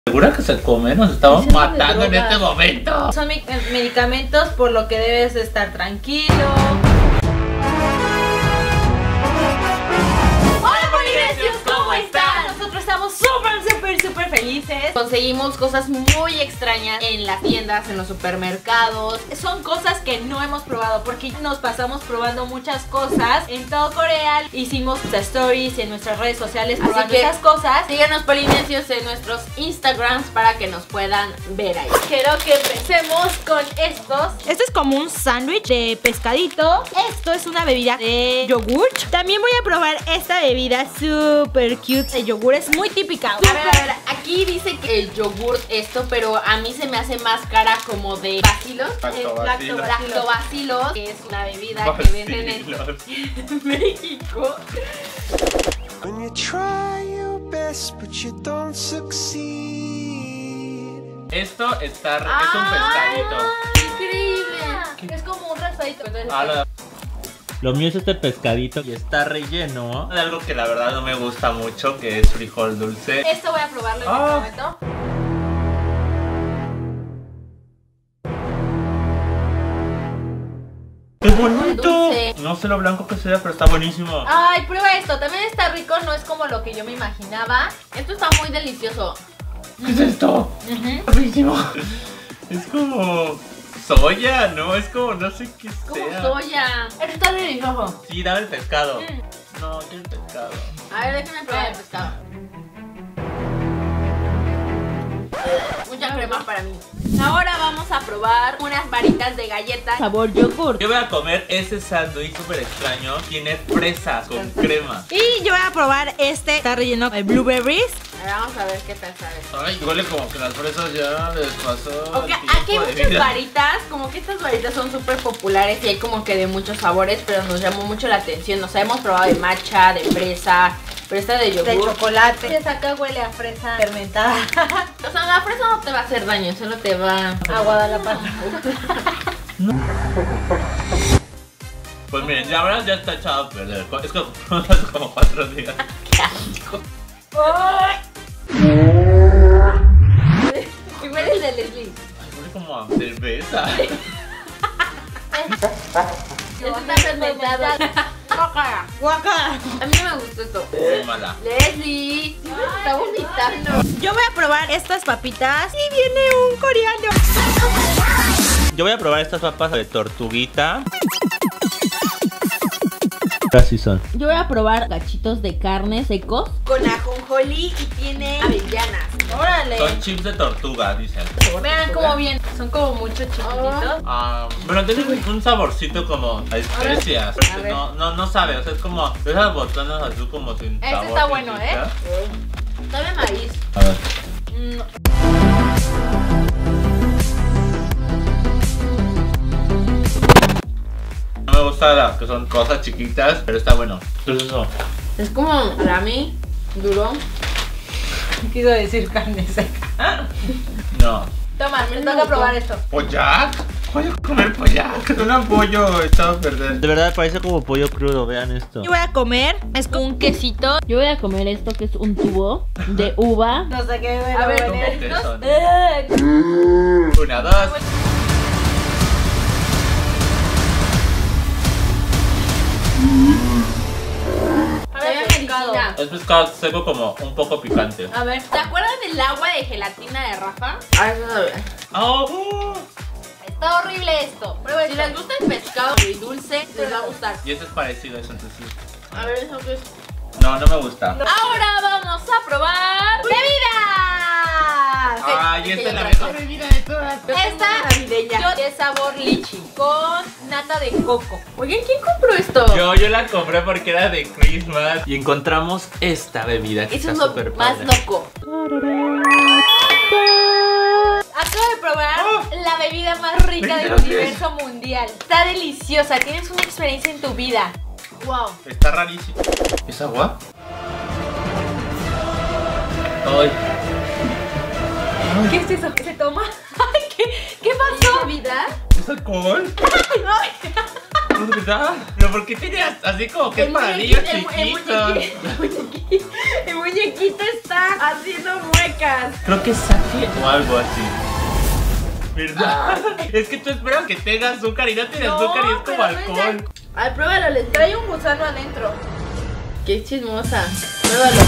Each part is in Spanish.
¿Segura que se come? Nos estamos matando en este momento. Son medicamentos por lo que debes de estar tranquilo. Hola polinesios, ¿cómo están? Nosotros estamos súper felices. Conseguimos cosas muy extrañas en las tiendas, en los supermercados. Son cosas que no hemos probado porque nos pasamos probando muchas cosas en todo Corea. Hicimos stories en nuestras redes sociales probando esas cosas. Síganos polinesios en nuestros Instagrams para que nos puedan ver ahí. Quiero que empecemos con estos. Este es como un sándwich de pescadito. Esto es una bebida de yogur. También voy a probar esta bebida súper cute de yogur. Es muy típica. A ver, aquí dice que el yogur esto, pero a mí se me hace más cara como de bacilos. Lactobacilos, que es una bebida que venden en México. When you try your best, but you don't succeed. Esto está es un pescadito. Increíble. Es como un raspadito. Lo mío es este pescadito y está relleno de algo que la verdad no me gusta mucho, que es frijol dulce. Esto voy a probarlo en este momento. ¡Qué bonito! No sé lo blanco que sea, pero está buenísimo. Ay, prueba esto. También está rico, no es como lo que yo me imaginaba. Esto está muy delicioso. ¿Qué es esto? Buenísimo. Es como soya, ¿no? Es como, no sé qué sea. Como soya. Esto está delicioso. Sí, dame el pescado. No, quiero el pescado. A ver, déjame probar el pescado. Mucha crema para mí. Ahora vamos a probar unas varitas de galletas sabor yogur. Yo voy a comer ese sándwich súper extraño. Tiene fresas con crema. Y yo voy a probar este. Está relleno de blueberries. Vamos a ver qué tal sabe. Ay, huele como que las fresas ya les pasó. Okay, aquí hay muchas varitas. Como que estas varitas son súper populares y hay como que de muchos sabores, pero nos llamó mucho la atención. O sea, hemos probado de matcha, de fresa, pero esta de yogur. De chocolate. Esta acá huele a fresa fermentada. O sea, la fresa no te va a hacer daño, solo te va a aguadar la pata. No. Pues miren, la verdad ya está echado a perder. Es como 4 días. ¡Qué asco! ¿Y huele el de Leslie? Ay, huele como a cerveza. Esto está fermentado. Guácala. A mí no me gustó esto. Muy mala. Leslie, está vomitando. Yo voy a probar estas papitas y viene un coreano. Yo voy a probar estas papas de tortuguita. Así son. Yo voy a probar cachitos de carne secos con ajonjolí y tiene avellanas. ¡Órale! Son chips de tortuga, dicen. Vean cómo vienen. Son como muchos chiquititos. Bueno, tienen un saborcito como a especias. No sabe, o sea, es como esas botanas azul como sin sabor. Este está bueno, ¿eh? Sabe maíz. A ver. No me gusta las que son cosas chiquitas, pero está bueno. ¿Qué es eso? Es como rami, duro. Quiso decir carne seca. No. Toma, me toca probar esto. ¿Pollack? Voy a comer pollack. Es un pollo echado a perder. De verdad parece como pollo crudo, vean esto. Yo voy a comer, es como un quesito. Yo voy a comer esto que es un tubo de uva. No sé qué A ver, una, dos. Es pescado seco como un poco picante. A ver, ¿te acuerdas del agua de gelatina de Rafa? Está horrible esto. Prueba si les gusta el pescado y dulce, les va a gustar. Y este es parecido a eso, entonces sí. A ver, ¿eso qué es? No me gusta. Ahora vamos a probar bebidas. Ay, esta es la mejor bebida de todas. Esta navideña de sabor lichi con nata de coco. Oigan, ¿quién compró esto? Yo la compré porque era de Christmas y encontramos esta bebida que eso está es súper lo más padre. loco. Acabo de probar la bebida más rica del universo mundial. Está deliciosa, tienes una experiencia en tu vida. Wow. Está rarísimo. ¿Es agua? Ay. ¿Qué es eso? ¿Qué se toma? ¿Qué pasó? ¿Bebida? ¿Es alcohol? Ay. ¿Verdad? Pero ¿por qué tienes así como que es para niños chiquitos? El muñequito está haciendo muecas. Creo que saque o algo así. ¿Verdad? Es que tú esperas que tenga azúcar y no tiene azúcar y es como alcohol. Ay, pruébalo, le trae un gusano adentro. Qué chismosa. Pruébalo.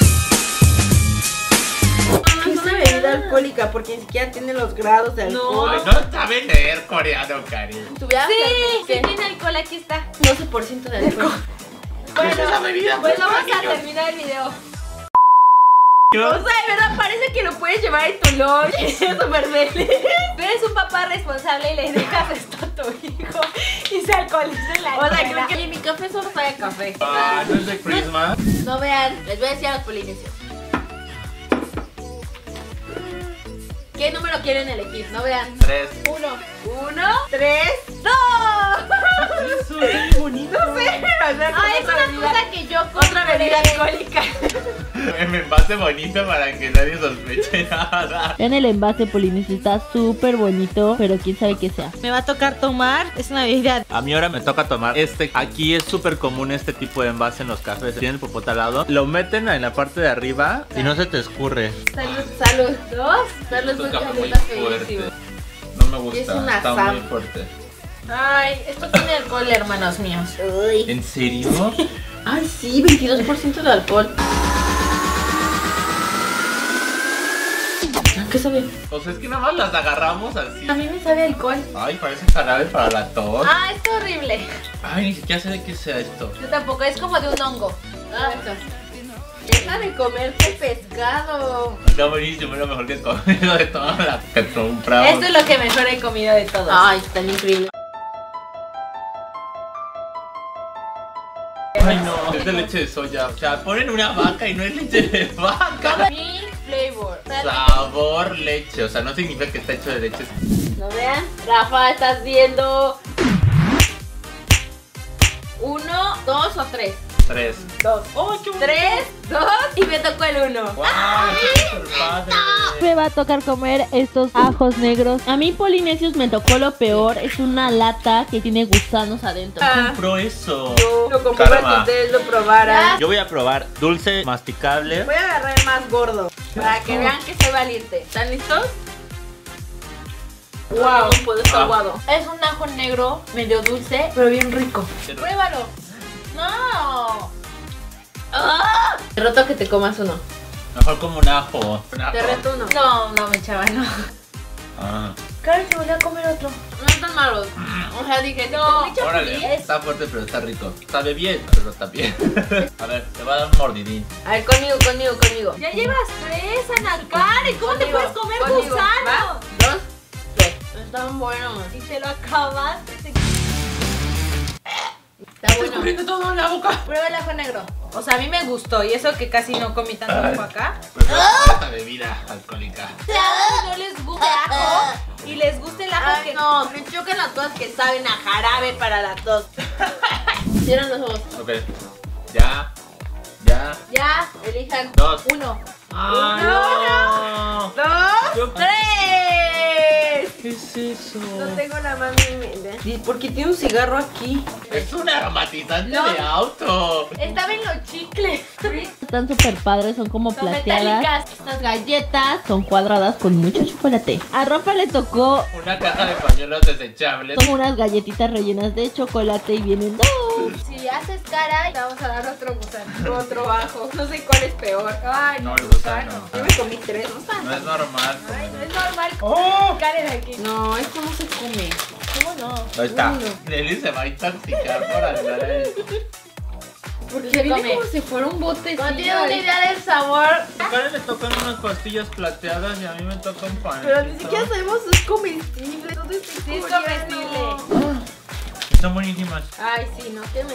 Es una bebida alcohólica porque ni siquiera tiene los grados de alcohol. Ay, no sabe leer coreano, Cari. Sí, tiene alcohol, aquí está. 12% de alcohol. ¿Qué es esa bebida? Pues para vamos a niños? terminar el video. Yo- O sea, de verdad parece que lo puedes llevar en tu lunch. Es súper feliz. Tú eres un papá responsable y le dejas esto a tu hijo y se alcoholiza en la O sea, escuela. creo que mi café solo sabe a café. Ah, no es de Christmas. No vean, les voy a decir a los polinesios. ¿Qué número quieren elegir? No vean. 3. 1, 3, 2. Eso es muy bonito. No sé, o sea, Ah, es otra una bebida- cosa que yo Otra bebida compré. alcohólica. Me envase bonito para que nadie sospeche nada. Vean el envase polinesio, está súper bonito, pero quién sabe qué sea. Me va a tocar tomar, es una bebida. A mí ahora me toca tomar este. Aquí es súper común este tipo de envase en los cafés. Tiene el popote al lado. Lo meten en la parte de arriba y no se te escurre. Salud, salud. 2. Salud, Es un café muy está fuerte. feísimo. No me gusta. Es una Está Sam. muy fuerte. Ay, esto tiene alcohol, hermanos míos. Uy. ¿En serio? Ay, sí, 22% de alcohol. ¿Qué sabe? O sea, es que nada más las agarramos así. A mí me sabe alcohol. Ay, parece jarabe para la tos. Ah, es horrible. Ay, ni siquiera sé de qué sea esto. Yo tampoco, es como de un hongo. Ah, deja de comerte pescado. Está buenísimo, es lo mejor que he comido de toda la que compramos. Esto es lo que mejor he comido de todos. Ay, tan increíble. Ay, no, es de leche de soya. O sea, ponen una vaca y no es leche de vaca. Milk flavor. Sabor leche, o sea, no significa que está hecho de leche. ¿No vean? Rafa, estás viendo 1, 2 o 3. 3. 2. ¡Oh, qué 3, 2 y me tocó el 1. ¡Wow! ¡Está súper padre! Me va a tocar comer estos ajos negros. A mí, polinesios, me tocó lo peor. Es una lata que tiene gusanos adentro. Compró eso. Yo lo compré para que Karma. ustedes lo probaran. Yo voy a probar dulce masticable. Voy a agarrar el más gordo para que vean que soy valiente. ¿Están listos? Wow, Wow. no puedo estar Ah. aguado. Es un ajo negro, medio dulce, pero bien rico. Pruébalo. No. ¡Ah! Te reto que te comas uno. Mejor como un ajo. Un ajo. Te reto uno. No, no, mi chava, no. Ah. Claro, se volvió a comer otro. No están malos. O sea, dije, No. no. Órale, está fuerte pero está rico. Sabe bien, pero no está bien. A ver, te voy a dar un mordidín. A ver, conmigo. Ya llevas 3, Ana Karen. ¿Cómo te Conmigo, puedes comer conmigo. gusano? 2, 3. Están buenos. Y te lo acabaste. Está bueno. Descubriendo todo en la boca. Prueba el ajo negro. O sea, a mí me gustó. Y eso que casi no comí tanto ajo acá. Pues esta bebida alcohólica. Si no les gusta el ajo y les gusta el ajo Ay, que no, me chocan las cosas que saben a jarabe para la tos. Cierran los ojos. Ok. Ya. Ya. Ya. Elijan. 2. 1, ¡Ah, no! 2, 3. ¿Qué es eso? No tengo la más mínima. ¿Por qué tiene un cigarro aquí? Es un aromatizante No. de auto. Estaba en los chicles. Están súper padres, son como Son plateadas. metálicas. Estas galletas son cuadradas con mucho chocolate. A Rafa le tocó Una caja de pañuelos desechables. son unas galletitas rellenas de chocolate y vienen dos. Si haces cara, te vamos a dar otro gusano, otro ajo. No sé cuál es peor. Ay, No, no, el gusano. Yo me comí 3 gusanos. No es normal. Ay, no es normal. ¡Oh! Karen aquí. No, esto no se come. ¿Cómo no? Ahí está. Uy, Nelly se va a intoxicar por andar ahí. Porque viene como si fuera un bote. No tiene una idea del sabor. A Karen le tocan unas pastillas plateadas y a mí me tocan pan. Pero ni siquiera sabemos si es comestible. Todo es comestible. Están buenísimas. Ay, sí, no te me.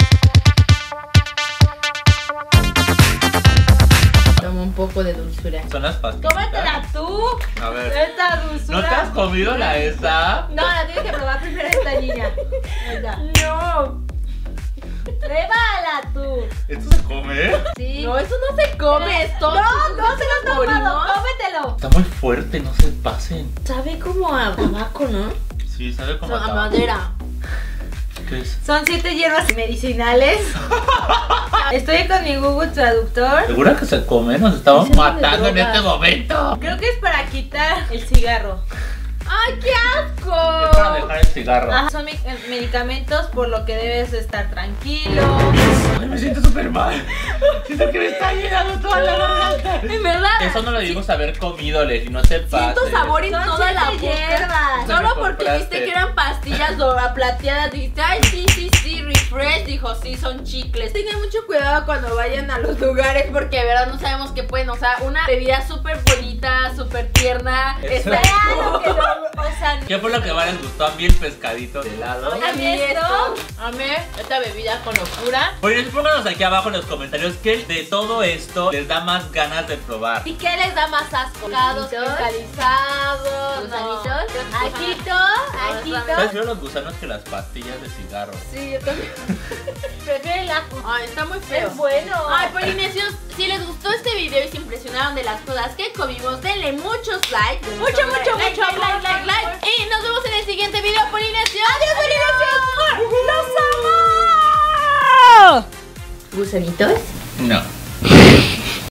Toma un poco de dulzura. Son las pastillas. Cómetela tú. A ver. Esta dulzura. ¿No te has comido la esa? No, la tienes que probar primero esta niña. Venga. No. Pruébala tú. ¿Esto se come? Sí. No, eso no se come, es todo. No se lo has tomado. Cómetelo. Está muy fuerte, no se pasen. Sabe como a tabaco, ¿no? Sí, sabe como A tabaco. madera. ¿Qué es? Son 7 hierbas medicinales. Estoy con mi Google Traductor. ¿Segura que se come? Nos estamos Dicen de matando en drogas. este momento. Creo que es para quitar el cigarro. ¡Ay, qué Es para asco! dejar el cigarro. Ajá, son medicamentos por lo que debes estar tranquilo. Ay, me siento súper mal. Siento que me está llenando toda la garganta. En verdad. Eso no lo debimos haber comido, Leslie, no se pase. Siento sabor en Son toda la 7 boca. hierbas. Solo Me porque compraste. viste que eran pastillas plateadas, dijiste, ay, sí, refresh. Dijo, sí, son chicles. Tengan mucho cuidado cuando vayan a los lugares porque de verdad no sabemos qué pueden. O sea, una bebida súper bonita, súper tierna. Eso. Está claro que no, o sea, ¿Qué fue lo que más les gustó? A mí el pescadito de helado. a mí esto, amé esta bebida con locura. Oye, pónganos aquí abajo en los comentarios qué de todo esto les da más ganas de probar. ¿Y qué les da más asco? Gusanitos. Cristalizados, Gusanitos. Ajito, ¿Sabes? Prefiero los gusanos que las pastillas de cigarro. Sí, yo también. Prefiero el ajo. Ay, está muy feo. Es bueno. Ay, polinesios, si les gustó este video y se impresionaron de las cosas que comimos, denle muchos likes. Mucho like. Y nos vemos en el siguiente video, polinesios. ¡Adiós, polinesios! ¡Los amo! ¿Gusanitos? No.